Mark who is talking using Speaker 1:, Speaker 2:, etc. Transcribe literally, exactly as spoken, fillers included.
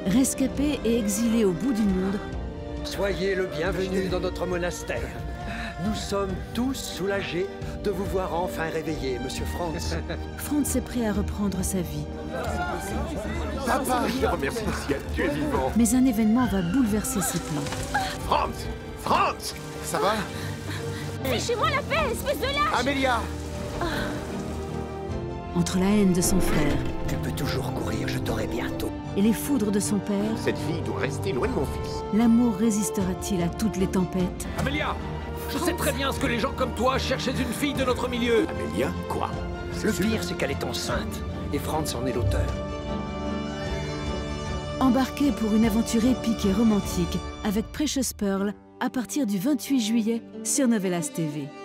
Speaker 1: Rescapé et exilé au bout du monde,
Speaker 2: soyez le bienvenu dans notre monastère. Nous sommes tous soulagés de vous voir enfin réveillé, Monsieur Franz.
Speaker 1: Franz est prêt à reprendre sa vie.
Speaker 3: Papa, je te remercie du ciel, tu es vivant.
Speaker 1: Mais un événement va bouleverser ses plans.
Speaker 3: Franz! Franz! Ça va?
Speaker 4: Fichez-moi la paix, espèce de lâche!
Speaker 3: Amelia!
Speaker 1: Entre la haine de son frère
Speaker 2: Tu peux toujours courir, je t'aurai bientôt.
Speaker 1: et les foudres de son père,
Speaker 3: Cette fille doit rester loin de mon fils.
Speaker 1: l'amour résistera-t-il à toutes les tempêtes?
Speaker 5: Amelia! Je sais très bien ce que les gens comme toi cherchent chez une fille de notre milieu.
Speaker 3: Amelia? Quoi?
Speaker 2: Le pire, c'est qu'elle est enceinte. Et Franz en est l'auteur.
Speaker 1: Embarqué pour une aventure épique et romantique avec Precious Pearl à partir du vingt-huit juillet sur Novelas T V.